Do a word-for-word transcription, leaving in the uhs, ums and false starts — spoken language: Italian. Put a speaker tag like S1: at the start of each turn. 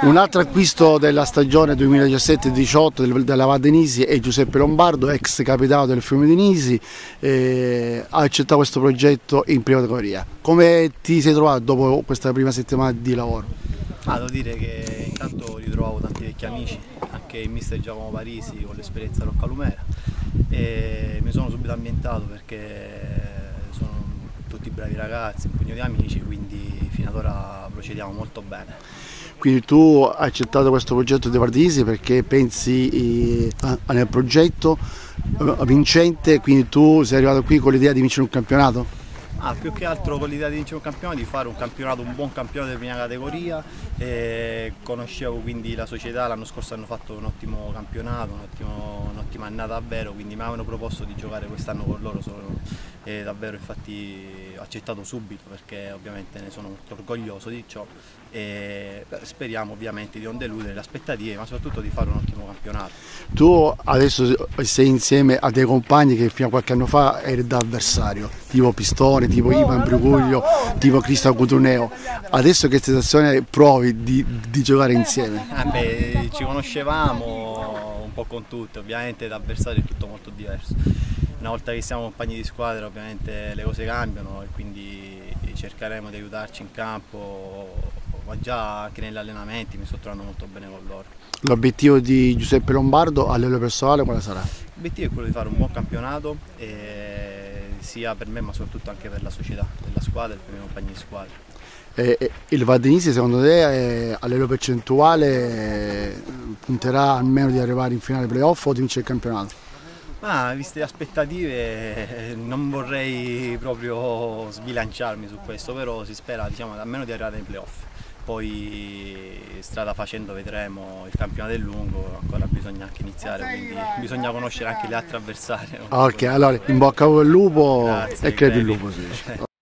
S1: Un altro acquisto della stagione duemiladiciassette diciotto della Vaddenisi è Giuseppe Lombardo, ex capitano del Fiume di Nisi, eh, ha accettato questo progetto in prima categoria. Come ti sei trovato dopo questa prima settimana di lavoro?
S2: Ah, devo dire che intanto ritrovavo tanti vecchi amici, anche il mister Giacomo Parisi con l'esperienza a Roccalumera, e mi sono subito ambientato perché sono tutti bravi ragazzi, un pugno di amici, quindi fino ad ora procediamo molto bene.
S1: Quindi tu hai accettato questo progetto di Vaddenisi perché pensi eh, nel progetto eh, vincente, quindi tu sei arrivato qui con l'idea di vincere un campionato?
S2: Ah, più che altro con l'idea di vincere un campionato, di fare un campionato, un buon campionato di prima categoria. E conoscevo quindi la società, l'anno scorso hanno fatto un ottimo campionato, un'ottima annata davvero, quindi mi avevano proposto di giocare quest'anno con loro, sono e davvero infatti ho accettato subito perché ovviamente ne sono molto orgoglioso di ciò e speriamo ovviamente di non deludere le aspettative, ma soprattutto di fare un ottimo campionato.
S1: Tu adesso sei insieme a dei compagni che fino a qualche anno fa eri da avversario, tipo Pistone, tipo Ivan Bruguglio, tipo Cristian Cutroneo. Adesso che sensazione provi di, di giocare insieme?
S2: Eh beh, ci conoscevamo un po' con tutti, ovviamente da avversario è tutto molto diverso. Una volta che siamo compagni di squadra ovviamente le cose cambiano e quindi cercheremo di aiutarci in campo, ma già anche negli allenamenti mi sto trovando molto bene con loro.
S1: L'obiettivo di Giuseppe Lombardo a livello personale quale sarà?
S2: L'obiettivo è quello di fare un buon campionato, e sia per me ma soprattutto anche per la società, della squadra e per i miei compagni di squadra.
S1: E il Vaddenisi secondo te a livello percentuale punterà almeno di arrivare in finale playoff o di vincere il campionato?
S2: Ah, viste le aspettative non vorrei proprio sbilanciarmi su questo, però si spera diciamo, almeno di arrivare nei playoff. Poi strada facendo vedremo, il campionato è lungo, ancora bisogna anche iniziare, quindi bisogna conoscere anche le altre avversarie.
S1: Ok, allora in bocca al lupo. Grazie, e credo il lupo si dice.